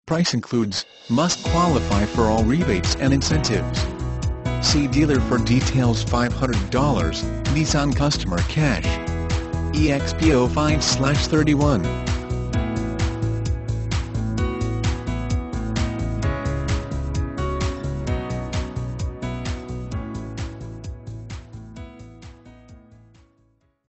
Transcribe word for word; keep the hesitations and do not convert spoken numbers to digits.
Price includes, must qualify for all rebates and incentives. See dealer for details. Five hundred dollars, Nissan Customer Cash. E X P zero five thirty-one.